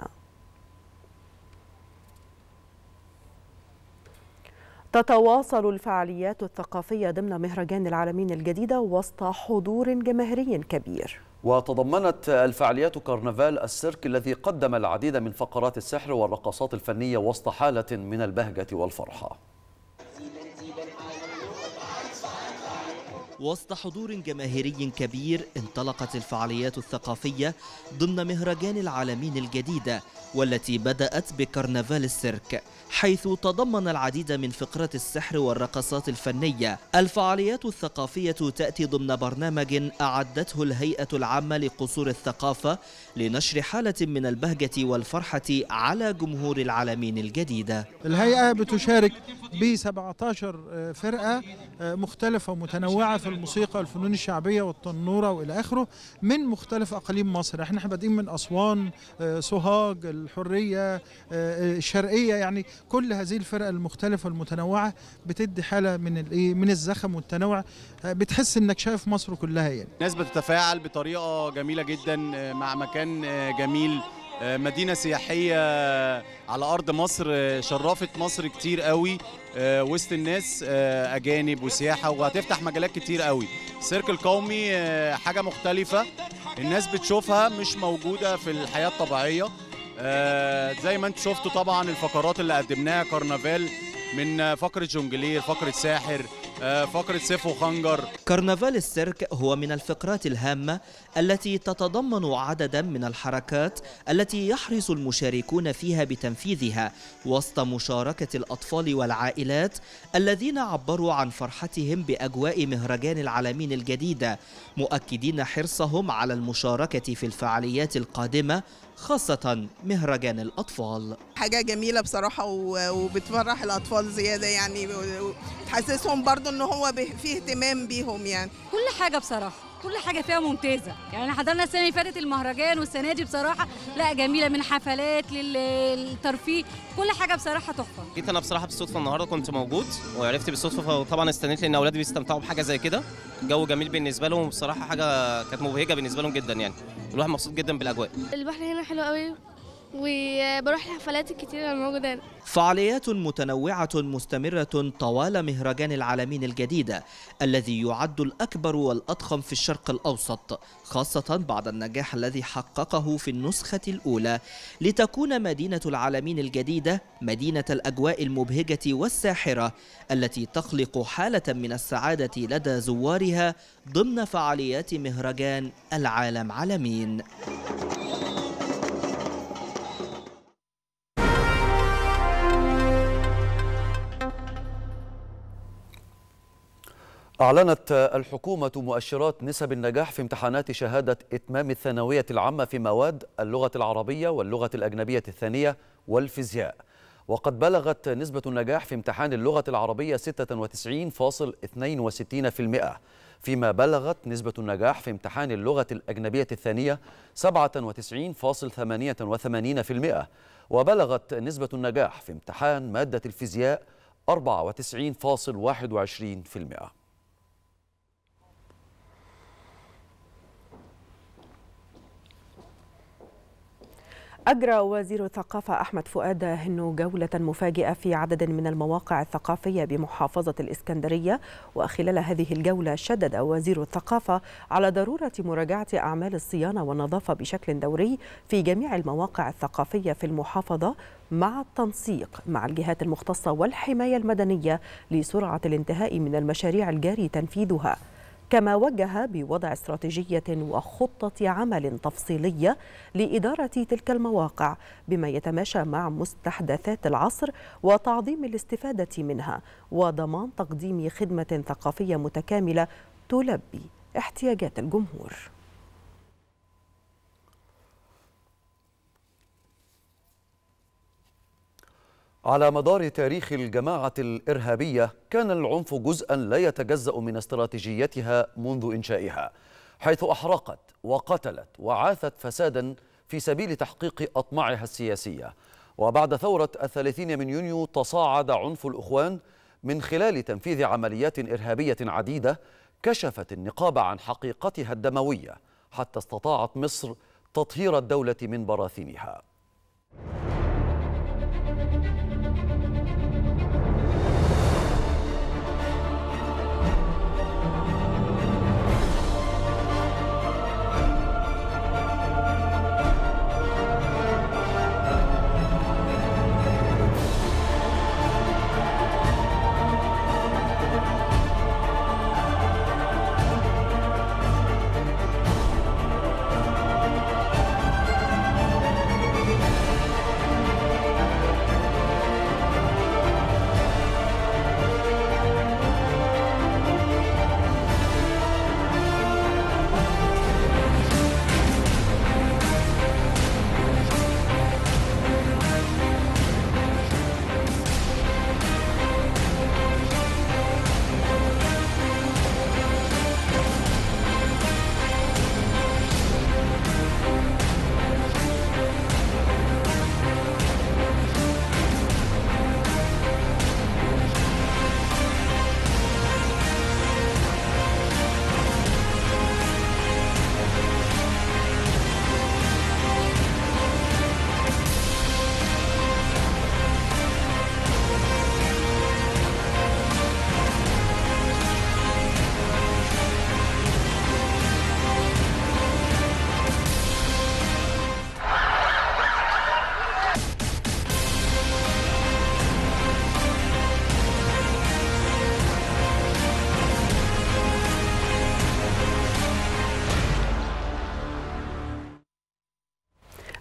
تتواصل الفعاليات الثقافية ضمن مهرجان العالمين الجديدة وسط حضور جماهيري كبير. وتضمنت الفعاليات كرنفال السيرك الذي قدم العديد من فقرات السحر والرقصات الفنية وسط حالة من البهجة والفرحة. وسط حضور جماهيري كبير انطلقت الفعاليات الثقافية ضمن مهرجان العالمين الجديدة، والتي بدأت بكرنفال السيرك، حيث تضمن العديد من فقرات السحر والرقصات الفنية. الفعاليات الثقافية تأتي ضمن برنامج أعدته الهيئة العامة لقصور الثقافة لنشر حالة من البهجة والفرحة على جمهور العالمين الجديدة. الهيئة بتشارك ب 17 فرقة مختلفة ومتنوعة في الموسيقى والفنون الشعبية والتنورة وإلى آخره من مختلف أقاليم مصر. احنا بادئين من أسوان، سوهاج، الحرية، الشرقية، يعني كل هذه الفرق المختلفة المتنوعة بتدي حالة من الزخم والتنوع، بتحس انك شايف مصر كلها. يعني الناس بتتفاعل بطريقة جميلة جدا مع مكان جميل مدينة سياحية على أرض مصر، شرفت مصر كتير قوي وسط الناس أجانب وسياحة، وهتفتح مجالات كتير قوي. السيرك القومي حاجة مختلفة الناس بتشوفها مش موجودة في الحياة الطبيعية. زي ما انت شفتوا طبعا الفقرات اللي قدمناها كرنفال، من فقرة جونجلير، فقرة ساحر، فقرة سيف وخنجر. كرنفال السيرك هو من الفقرات الهامة التي تتضمن عددا من الحركات التي يحرص المشاركون فيها بتنفيذها وسط مشاركة الأطفال والعائلات الذين عبروا عن فرحتهم بأجواء مهرجان العالمين الجديدة، مؤكدين حرصهم على المشاركة في الفعاليات القادمة خاصة مهرجان الأطفال. حاجة جميلة بصراحة وبتفرح الأطفال زيادة، يعني تحسسهم برضو إن هو فيه اهتمام بيهم. يعني كل حاجة بصراحة، كل حاجة فيها ممتازة. يعني حضرنا السنة اللي فاتت المهرجان، والسنة دي بصراحة لا جميلة، من حفلات للترفيه، كل حاجة بصراحة تحفة. جيت أنا بصراحة بالصدفة النهاردة، كنت موجود وعرفت بالصدفة، فطبعا استنيت لأن أولادي بيستمتعوا بحاجة زي كده. الجو جميل بالنسبة لهم، بصراحة حاجة كانت مبهجة بالنسبة لهم جدا، يعني الواحد مبسوط جدا بالأجواء. البحر هنا حلو قوي، وبروح الحفلات الكتير الموجودة هنا. فعاليات متنوعة مستمرة طوال مهرجان العالمين الجديدة الذي يعد الأكبر والأضخم في الشرق الأوسط، خاصة بعد النجاح الذي حققه في النسخة الأولى، لتكون مدينة العالمين الجديدة مدينة الأجواء المبهجة والساحرة التي تخلق حالة من السعادة لدى زوارها ضمن فعاليات مهرجان العالم عالمين. أعلنت الحكومة مؤشرات نسب النجاح في امتحانات شهادة إتمام الثانوية العامة في مواد اللغة العربية واللغة الأجنبية الثانية والفيزياء، وقد بلغت نسبة النجاح في امتحان اللغة العربية 96.62%، فيما بلغت نسبة النجاح في امتحان اللغة الأجنبية الثانية 97.88%، وبلغت نسبة النجاح في امتحان مادة الفيزياء 94.21%. أجرى وزير الثقافة أحمد فؤاد هنو جولة مفاجئة في عدد من المواقع الثقافية بمحافظة الإسكندرية، وخلال هذه الجولة شدد وزير الثقافة على ضرورة مراجعة أعمال الصيانة والنظافة بشكل دوري في جميع المواقع الثقافية في المحافظة، مع التنسيق مع الجهات المختصة والحماية المدنية لسرعة الانتهاء من المشاريع الجاري تنفيذها. كما وجه بوضع استراتيجية وخطة عمل تفصيلية لإدارة تلك المواقع بما يتماشى مع مستحدثات العصر وتعظيم الاستفادة منها، وضمان تقديم خدمة ثقافية متكاملة تلبي احتياجات الجمهور. على مدار تاريخ الجماعة الإرهابية كان العنف جزءا لا يتجزأ من استراتيجيتها منذ إنشائها، حيث أحرقت وقتلت وعاثت فسادا في سبيل تحقيق أطماعها السياسية. وبعد ثورة 30 من يونيو تصاعد عنف الإخوان من خلال تنفيذ عمليات إرهابية عديدة كشفت النقاب عن حقيقتها الدموية، حتى استطاعت مصر تطهير الدولة من براثنها.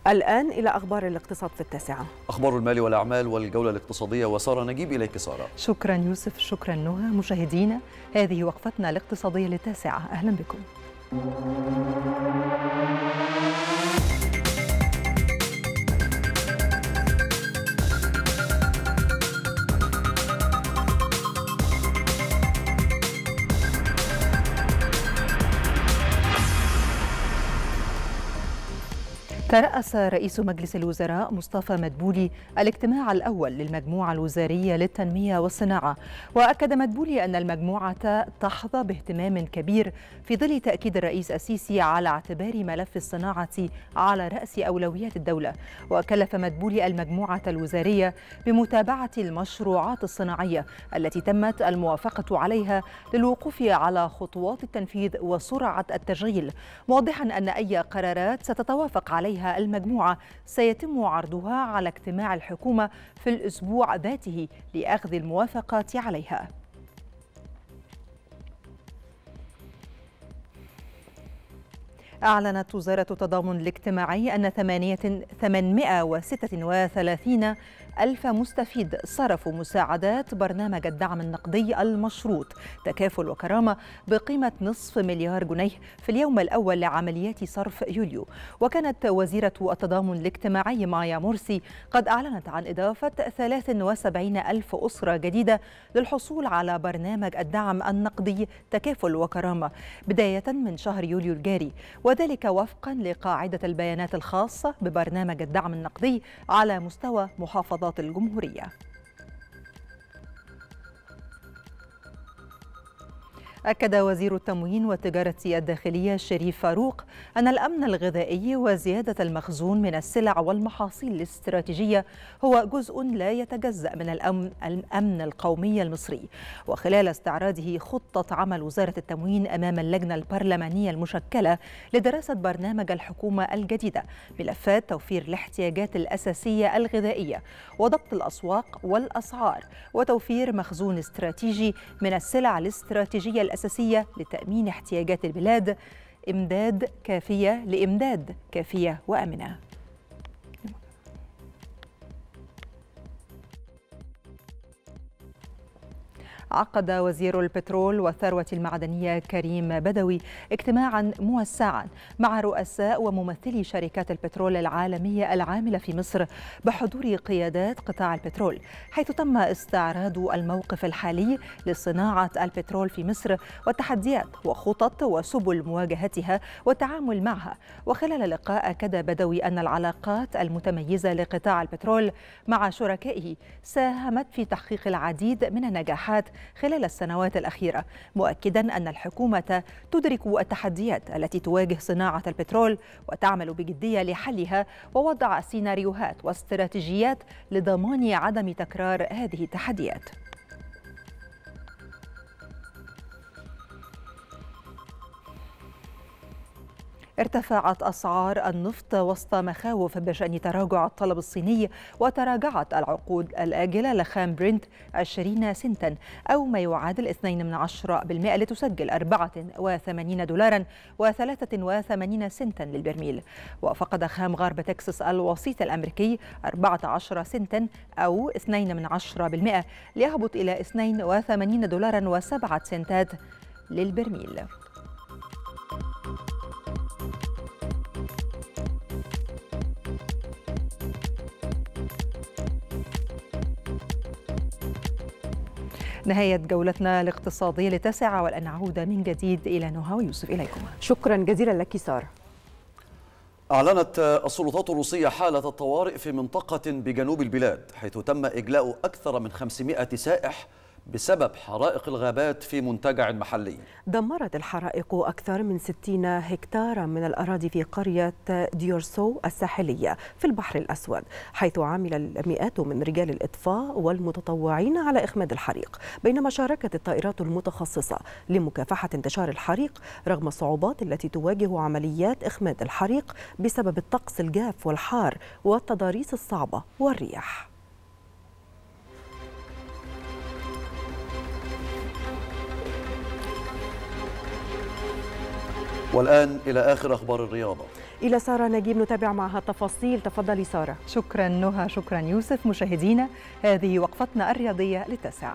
الآن إلى أخبار الاقتصاد في 9. أخبار المال والأعمال والجولة الاقتصادية، وسارة نجيب. إليك سارة. شكرا يوسف، شكرا نهى. مشاهدينا، هذه وقفتنا الاقتصادية ل9. أهلا بكم. ترأس رئيس مجلس الوزراء مصطفى مدبولي الاجتماع الأول للمجموعة الوزارية للتنمية والصناعة، وأكد مدبولي أن المجموعة تحظى باهتمام كبير في ظل تأكيد الرئيس السيسي على اعتبار ملف الصناعة على رأس أولويات الدولة. وكلف مدبولي المجموعة الوزارية بمتابعة المشروعات الصناعية التي تمت الموافقة عليها للوقوف على خطوات التنفيذ وسرعة التشغيل، موضحا أن أي قرارات ستتوافق عليها المجموعة سيتم عرضها على اجتماع الحكومة في الأسبوع ذاته لأخذ الموافقات عليها. أعلنت وزارة التضامن الاجتماعي أن 836 ألف مستفيد صرفوا مساعدات برنامج الدعم النقدي المشروط تكافل وكرامة بقيمة نصف مليار جنيه في اليوم الأول لعمليات صرف يوليو. وكانت وزيرة التضامن الاجتماعي مايا مرسي قد أعلنت عن إضافة 73 ألف أسرة جديدة للحصول على برنامج الدعم النقدي تكافل وكرامة بداية من شهر يوليو الجاري، وذلك وفقا لقاعدة البيانات الخاصة ببرنامج الدعم النقدي على مستوى محافظات الجمهورية. أكد وزير التموين والتجارة الداخلية شريف فاروق أن الأمن الغذائي وزيادة المخزون من السلع والمحاصيل الاستراتيجية هو جزء لا يتجزأ من الأمن القومي المصري. وخلال استعراضه خطة عمل وزارة التموين أمام اللجنة البرلمانية المشكلة لدراسة برنامج الحكومة الجديدة، ملفات توفير الاحتياجات الأساسية الغذائية وضبط الأسواق والأسعار وتوفير مخزون استراتيجي من السلع الاستراتيجية الأساسية لتأمين احتياجات البلاد لإمداد كافية وآمنة. عقد وزير البترول والثروة المعدنية كريم بدوي اجتماعا موسعا مع رؤساء وممثلي شركات البترول العالمية العاملة في مصر بحضور قيادات قطاع البترول، حيث تم استعراض الموقف الحالي لصناعة البترول في مصر والتحديات وخطط وسبل مواجهتها والتعامل معها. وخلال اللقاء أكد بدوي أن العلاقات المتميزة لقطاع البترول مع شركائه ساهمت في تحقيق العديد من النجاحات خلال السنوات الأخيرة، مؤكدا أن الحكومة تدرك التحديات التي تواجه صناعة البترول وتعمل بجدية لحلها ووضع سيناريوهات واستراتيجيات لضمان عدم تكرار هذه التحديات. ارتفعت أسعار النفط وسط مخاوف بشأن تراجع الطلب الصيني، وتراجعت العقود الآجلة لخام برنت 20 سنتا أو ما يعادل 2% لتسجل $84 و83 سنتا للبرميل. وفقد خام غرب تكساس الوسيط الأمريكي 14 سنتا أو 2% ليهبط إلى $82 و7 سنتات للبرميل. نهاية جولتنا الاقتصادية ل9، والآن نعود من جديد إلى نهى ويوسف. إليكم. شكرا جزيلا لك سارة. أعلنت السلطات الروسية حالة الطوارئ في منطقة بجنوب البلاد، حيث تم إجلاء أكثر من 500 سائح بسبب حرائق الغابات في منتجع محلي. دمرت الحرائق أكثر من 60 هكتارا من الأراضي في قرية ديورسو الساحلية في البحر الأسود، حيث عمل المئات من رجال الإطفاء والمتطوعين على إخماد الحريق، بينما شاركت الطائرات المتخصصة لمكافحة انتشار الحريق رغم الصعوبات التي تواجه عمليات إخماد الحريق بسبب الطقس الجاف والحار والتضاريس الصعبة والرياح. والآن إلى آخر أخبار الرياضة. إلى سارة نجيب نتابع معها التفاصيل. تفضلي سارة. شكرا نهى، شكرا يوسف. مشاهدينا، هذه وقفتنا الرياضية للتاسعة.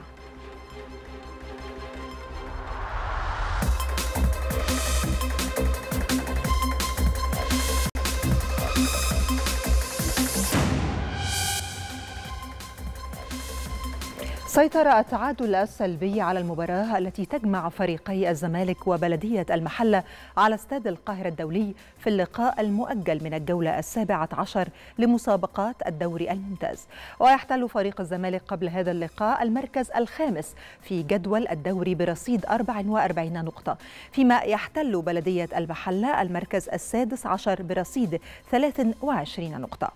سيطر التعادل السلبي على المباراة التي تجمع فريقي الزمالك وبلدية المحلة على استاد القاهرة الدولي في اللقاء المؤجل من الجولة 17 لمسابقات الدوري الممتاز. ويحتل فريق الزمالك قبل هذا اللقاء المركز الخامس في جدول الدوري برصيد 44 نقطة، فيما يحتل بلدية المحلة المركز السادس عشر برصيد 23 نقطة.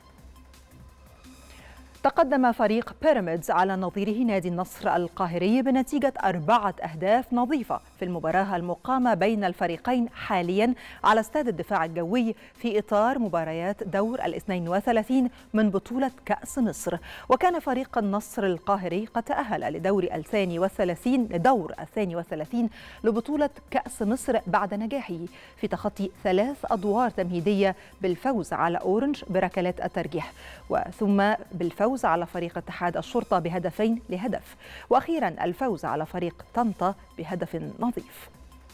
تقدم فريق بيراميدز على نظيره نادي النصر القاهري بنتيجة 4 أهداف نظيفة في المباراة المقامة بين الفريقين حاليا على استاد الدفاع الجوي في إطار مباريات دور 32 من بطولة كأس مصر. وكان فريق النصر القاهري قد تأهل لدور 32 لبطولة كأس مصر بعد نجاحه في تخطي 3 أدوار تمهيدية بالفوز على أورنج بركلات الترجيح، وثم بالفوز على فريق اتحاد الشرطة بهدفين لهدف، وأخيرا الفوز على فريق طنطا بهدف نظيف.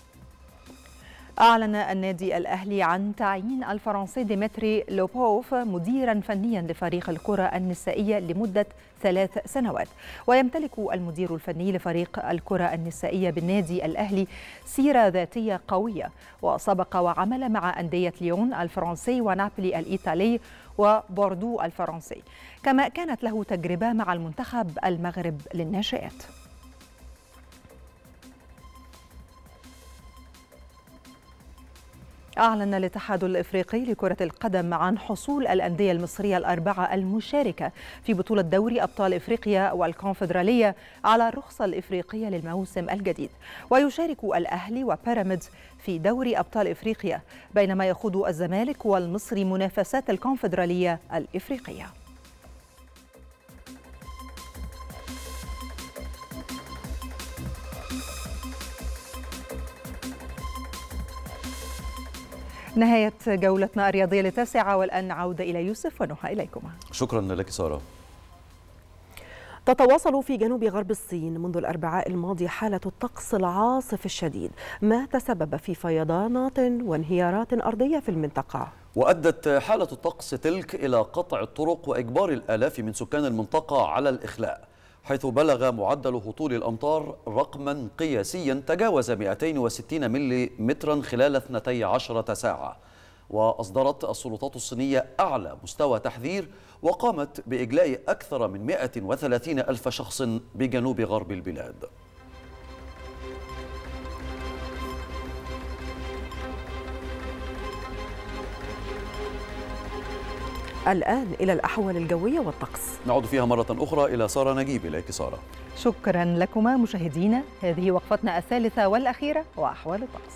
أعلن النادي الأهلي عن تعيين الفرنسي ديمتري لوبوف مديرا فنيا لفريق الكرة النسائية لمدة 3 سنوات. ويمتلك المدير الفني لفريق الكرة النسائية بالنادي الأهلي سيرة ذاتية قوية، وسبق وعمل مع أندية ليون الفرنسي ونابولي الإيطالي وبوردو الفرنسي، كما كانت له تجربة مع المنتخب المغرب للناشئات. أعلن الاتحاد الإفريقي لكرة القدم عن حصول الأندية المصرية الأربعة المشاركة في بطولة دوري أبطال إفريقيا والكونفدرالية على الرخصة الإفريقية للموسم الجديد. ويشارك الأهلي وبيراميدز في دوري أبطال إفريقيا، بينما يخوض الزمالك والمصري منافسات الكونفدرالية الإفريقية. نهاية جولتنا الرياضية للتاسعة، والآن عودة إلى يوسف ونهى إليكما. شكرا لك سارة. تتواصل في جنوب غرب الصين منذ الأربعاء الماضي حالة الطقس العاصف الشديد، ما تسبب في فيضانات وانهيارات أرضية في المنطقة. وأدت حالة الطقس تلك إلى قطع الطرق وإجبار الآلاف من سكان المنطقة على الإخلاء، حيث بلغ معدل هطول الأمطار رقما قياسيا تجاوز 260 ملم خلال 12 ساعة. وأصدرت السلطات الصينية أعلى مستوى تحذير، وقامت بإجلاء أكثر من 130 ألف شخص بجنوب غرب البلاد. الآن إلى الأحوال الجوية والطقس، نعود فيها مرة أخرى إلى سارة نجيب. إليك سارة. شكرا لكما مشاهدينا، هذه وقفتنا الثالثة والأخيرة وأحوال الطقس.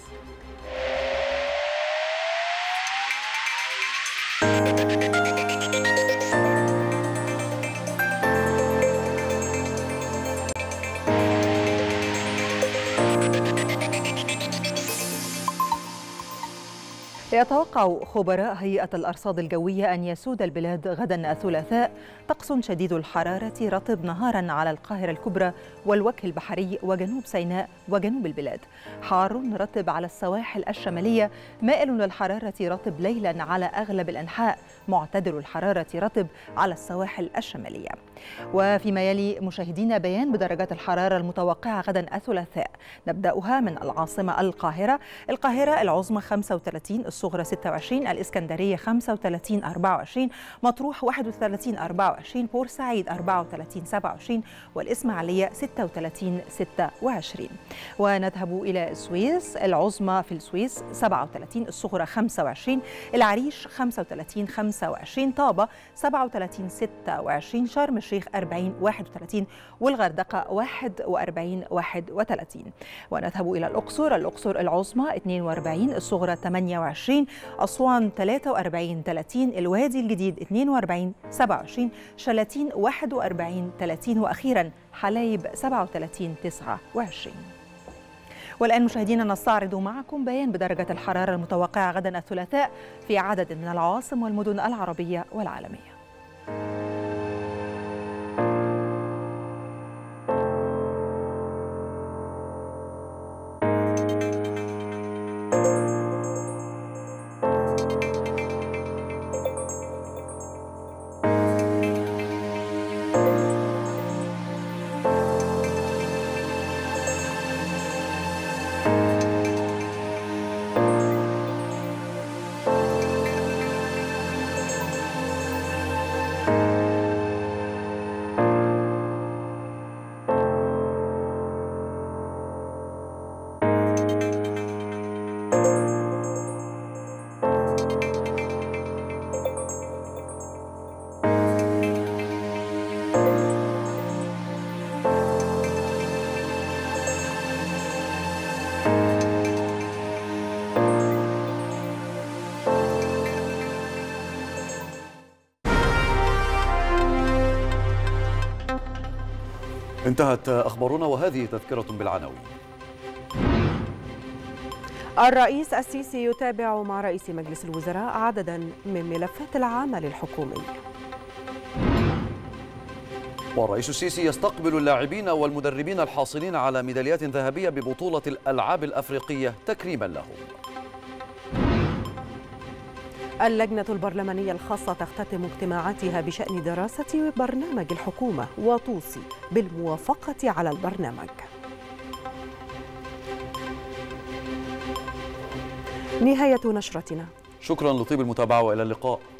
يتوقع خبراء هيئة الأرصاد الجوية أن يسود البلاد غدا الثلاثاء طقس شديد الحرارة رطب نهارا على القاهرة الكبرى والوجه البحري وجنوب سيناء وجنوب البلاد، حار رطب على السواحل الشمالية، مائل للحرارة رطب ليلا على أغلب الأنحاء، معتدل الحرارة رطب على السواحل الشمالية. وفيما يلي مشاهدينا بيان بدرجات الحرارة المتوقعة غدا الثلاثاء، نبدأها من العاصمة القاهرة العظمى 35، الصغرى 26، الإسكندرية 35 24، مطروح 31 24، بورسعيد 34 27، والإسماعيلية 36 26. ونذهب إلى السويس، العظمى في السويس 37، الصغرى 25، العريش 35 25، طابة 37 26، شرم الشيخ 40 31، والغردقة 41 31. ونذهب إلى الأقصر العظمى 42، الصغرى 28، أسوان 43 30، الوادي الجديد 42 27، شلاتين 41 30، وأخيرا حلايب 37 29. والآن مشاهدينا نستعرض معكم بيان بدرجة الحرارة المتوقعة غدا الثلاثاء في عدد من العواصم والمدن العربية والعالمية. انتهت أخبارنا وهذه تذكرة بالعناوين. الرئيس السيسي يتابع مع رئيس مجلس الوزراء عددا من ملفات العمل الحكومي. والرئيس السيسي يستقبل اللاعبين والمدربين الحاصلين على ميداليات ذهبية ببطولة الألعاب الأفريقية تكريما لهم. اللجنة البرلمانية الخاصة تختتم اجتماعاتها بشأن دراسة برنامج الحكومة وتوصي بالموافقة على البرنامج. نهاية نشرتنا. شكرا لطيب المتابعة وإلى اللقاء.